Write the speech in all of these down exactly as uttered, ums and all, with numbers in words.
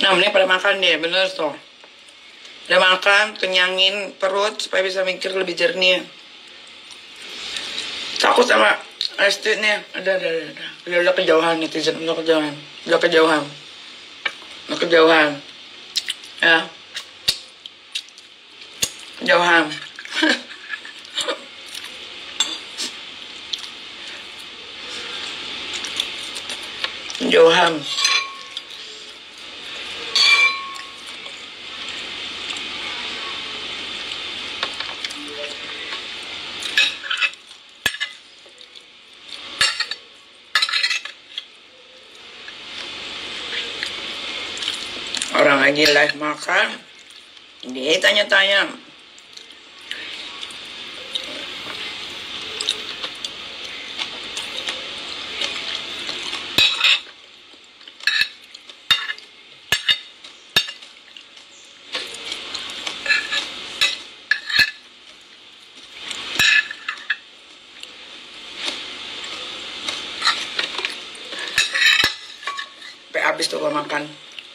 Nah, mending pada makan deh, bener tuh. Udah makan, kenyangin perut supaya bisa mikir lebih jernih. Takut sama estetnya. Udah, udah, udah, udah. Udah, udah kejauhan netizen, udah kejauhan. Udah kejauhan. Udah kejauhan. Ya. Kejauhan. Kejauhan. Orang lagi live makan, dia tanya-tanya. Sampai habis tuh gua makan.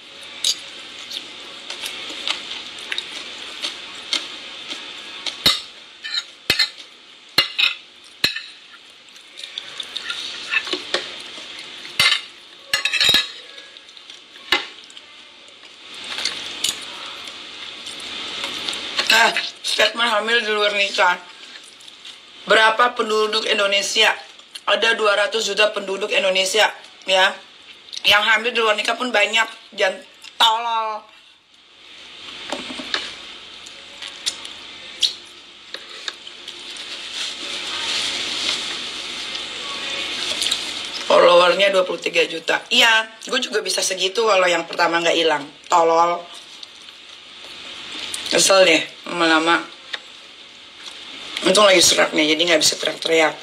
Nah, statement hamil di luar nikah. Berapa penduduk Indonesia? Ada dua ratus juta penduduk Indonesia, ya. Yang hamil di luar nikah pun banyak. Jangan tolol. Followernya dua puluh tiga juta. Iya, gue juga bisa segitu kalau yang pertama nggak hilang. Tolol. Kesel deh, lama-lama. Untung lagi serak nih, jadi nggak bisa teriak-teriak.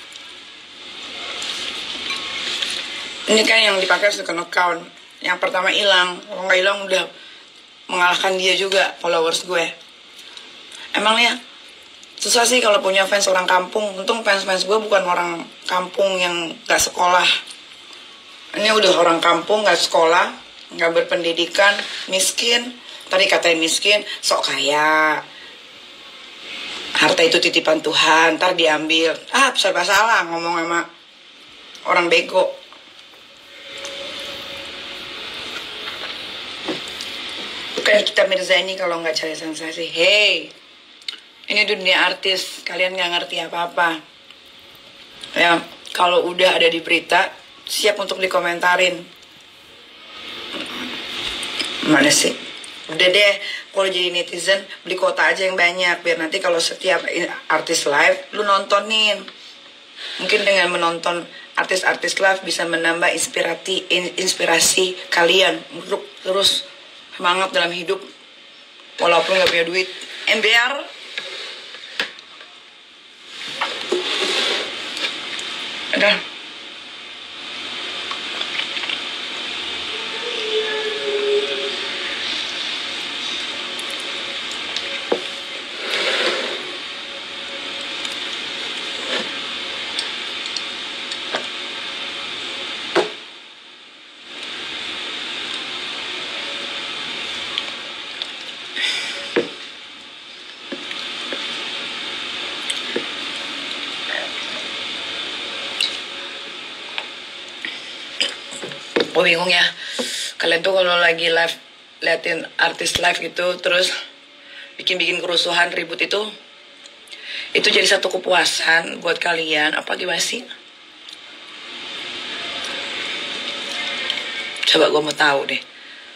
Ini kan yang dipakai second account. Yang pertama hilang, kalau nggak hilang udah mengalahkan dia juga followers gue. Emang ya, susah sih kalau punya fans orang kampung. Untung fans-fans gue bukan orang kampung yang nggak sekolah. Ini udah orang kampung, nggak sekolah, nggak berpendidikan, miskin. Tadi katain miskin, sok kaya. Harta itu titipan Tuhan, ntar diambil. Ah, serba salah ngomong sama orang bego. Bukan kita Mirzani kalau nggak cari sensasi. Hey, ini dunia artis, kalian nggak ngerti apa-apa. Ya, kalau udah ada di berita, siap untuk dikomentarin. Mana sih? Udah deh, kalau jadi netizen, beli kuota aja yang banyak. Biar nanti kalau setiap artis live, lu nontonin. Mungkin dengan menonton artis-artis live bisa menambah inspirasi, inspirasi kalian untuk terus semangat dalam hidup. Walaupun gak punya duit. M B R. Udah. Gue bingung ya, kalian tuh kalau lagi live, liatin artis live gitu, terus bikin-bikin kerusuhan, ribut itu, itu jadi satu kepuasan buat kalian, apa gimana sih? Coba gue mau tahu deh.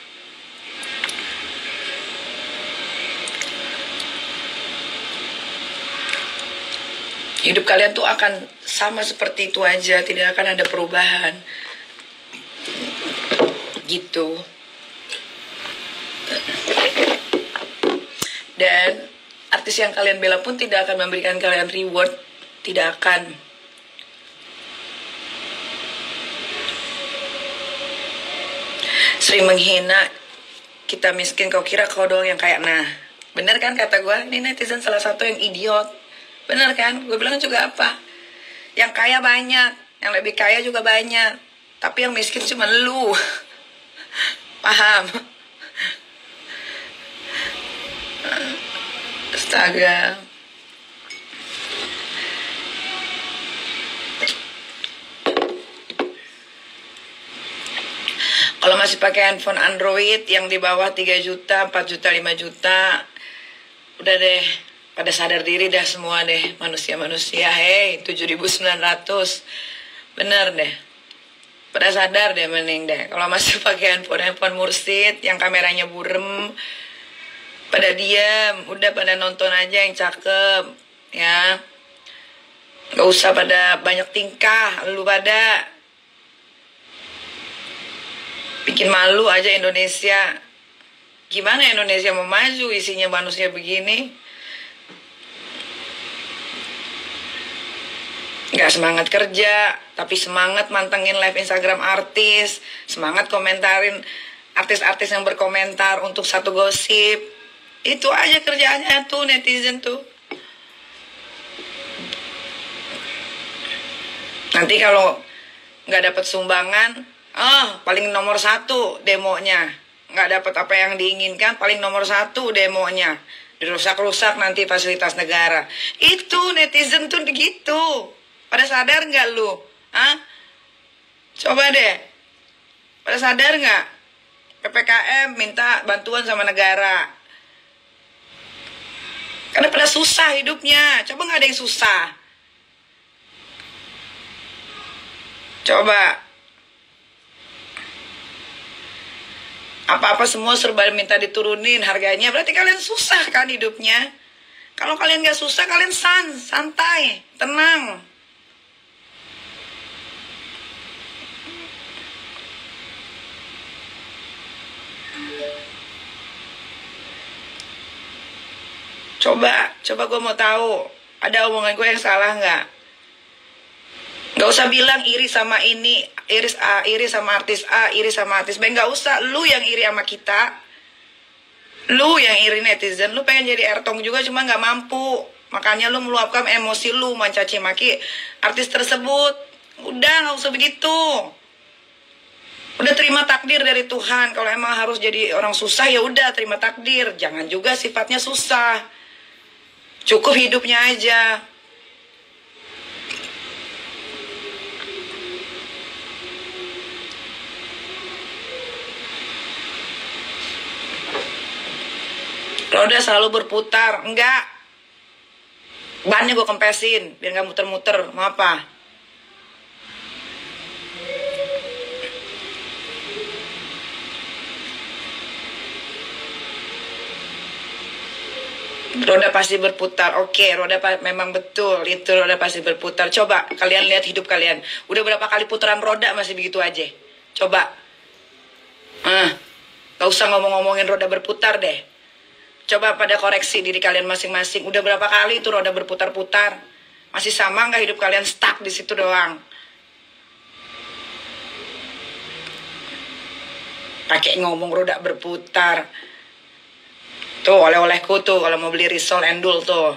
Hidup kalian tuh akan sama seperti itu aja, tidak akan ada perubahan. Gitu. Dan artis yang kalian bela pun tidak akan memberikan kalian reward, tidak akan. Sering menghina kita miskin, kau kira kau doang yang kaya. Nah, bener kan kata gue, ini netizen salah satu yang idiot. Bener kan, gue bilang juga apa, yang kaya banyak, yang lebih kaya juga banyak, tapi yang miskin cuma lu. Paham? Astaga. Kalau masih pakai handphone Android yang di bawah tiga juta, empat juta, lima juta, udah deh, pada sadar diri dah semua deh, manusia-manusia. Hei, tujuh ribu sembilan ratus. Bener deh. Pada sadar deh mending deh. Kalau masih pakai handphone-handphone mursid yang kameranya burem, pada diam, udah pada nonton aja yang cakep, ya. Gak usah pada banyak tingkah, lu pada bikin malu aja Indonesia. Gimana Indonesia mau maju isinya manusia begini? Gak semangat kerja, tapi semangat mantengin live Instagram artis, semangat komentarin artis-artis yang berkomentar untuk satu gosip. Itu aja kerjaannya tuh netizen tuh. Nanti kalau nggak dapat sumbangan, oh paling nomor satu demonya. Nggak dapat apa yang diinginkan, paling nomor satu demonya. Dirusak-rusak nanti fasilitas negara. Itu netizen tuh begitu. Pada sadar nggak lu? Hah? Coba deh. Pada sadar nggak? P P K M minta bantuan sama negara. Karena pada susah hidupnya. Coba nggak ada yang susah. Coba. Apa-apa semua serba minta diturunin harganya. Berarti kalian susah kan hidupnya. Kalau kalian nggak susah, kalian san, santai, tenang. Coba, coba gue mau tahu, ada omongan gue yang salah nggak? Nggak usah bilang iri sama ini, iri, A, iri sama artis A, iri sama artis B. Nggak usah, lu yang iri sama kita. Lu yang iri netizen, lu pengen jadi Ertong juga cuma nggak mampu. Makanya lu meluapkan emosi lu, mencaci maki artis tersebut. Udah, nggak usah begitu. Udah terima takdir dari Tuhan. Kalau emang harus jadi orang susah, ya udah terima takdir. Jangan juga sifatnya susah. Cukup hidupnya aja. Roda selalu berputar. Enggak. Bannya gue kempesin biar gak muter-muter. Mau apa? Roda pasti berputar. Oke, roda memang betul. Itu roda pasti berputar. Coba kalian lihat hidup kalian. Udah berapa kali putaran roda masih begitu aja. Coba. Ah, gak usah ngomong-ngomongin roda berputar deh. Coba pada koreksi diri kalian masing-masing. Udah berapa kali itu roda berputar-putar? Masih sama nggak hidup kalian stuck di situ doang? Pakai ngomong roda berputar. Tuh oleh-olehku tuh kalau mau beli risol endul tuh.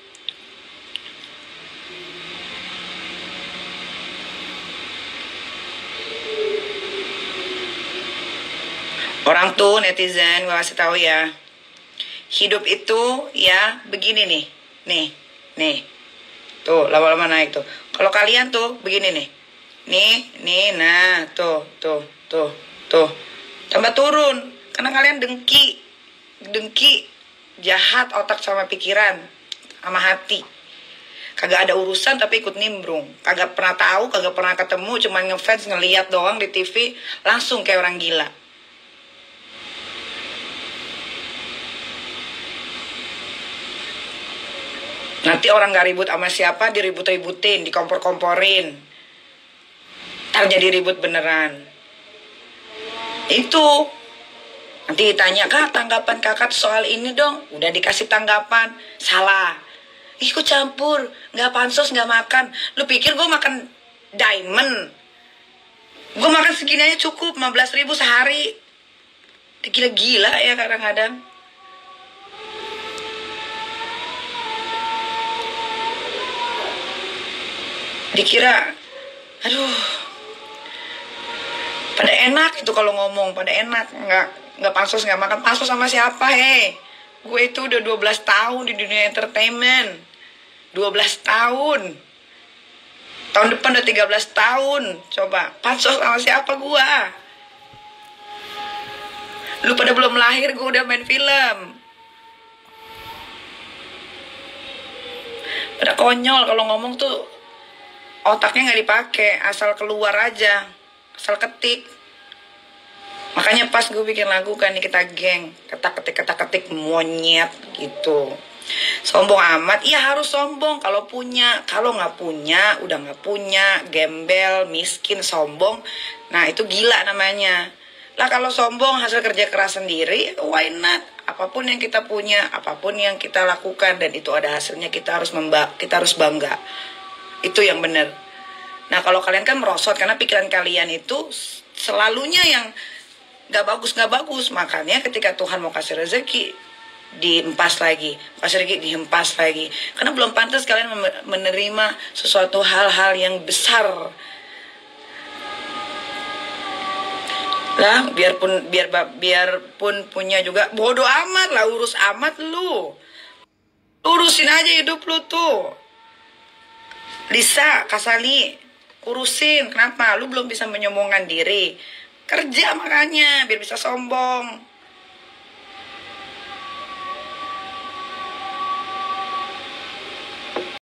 Orang tuh netizen gue kasih tahu ya. Hidup itu ya begini nih. Nih, nih. Tuh lama-lama naik tuh. Kalau kalian tuh begini nih. Nih, nih, nah, tuh, tuh, tuh, tuh. Tambah turun karena kalian dengki. Dengki, jahat otak sama pikiran, sama hati. Kagak ada urusan tapi ikut nimbrung. Kagak pernah tahu, kagak pernah ketemu, cuma ngefans ngeliat doang di T V, langsung kayak orang gila. Nanti orang gak ribut sama siapa, diribut-ributin, dikompor-komporin. Ntar jadi ribut beneran. Itu. Nanti ditanya, Kak, tanggapan kakak soal ini dong. Udah dikasih tanggapan. Salah. Ih, kok campur. Nggak pansos, nggak makan. Lu pikir gue makan diamond? Gue makan segini aja cukup, lima belas ribu sehari. Gila-gila ya kadang-kadang. Dikira, aduh, pada enak itu kalau ngomong, pada enak. Nggak. Nggak pansos, nggak makan. Pansos sama siapa, hei? Gue itu udah dua belas tahun di dunia entertainment. dua belas tahun. Tahun depan udah tiga belas tahun. Coba, pansos sama siapa gua? Lu pada belum lahir gue udah main film. Pada konyol kalau ngomong tuh otaknya nggak dipakai, asal keluar aja, asal ketik. Makanya pas gue bikin lagu kan nih kita geng, ketak-ketik ketak-ketik monyet gitu. Sombong amat, iya harus sombong kalau punya. Kalau nggak punya, udah nggak punya, gembel, miskin, sombong. Nah itu gila namanya. Lah kalau sombong hasil kerja keras sendiri, why not? Apapun yang kita punya, apapun yang kita lakukan dan itu ada hasilnya, kita harus memba kita harus bangga. Itu yang benar. Nah kalau kalian kan merosot karena pikiran kalian itu selalunya yang gak bagus gak bagus. Makanya ketika Tuhan mau kasih rezeki, dihempas lagi, kasih rezeki dihempas lagi. Karena belum pantas kalian menerima sesuatu hal-hal yang besar. Lah biarpun biar biarpun punya juga bodoh amat lah, urus amat lu. Urusin aja hidup lu tuh. Lisa, Kasali, urusin. Kenapa? Lu belum bisa menyombongkan diri. Kerja makanya biar bisa sombong.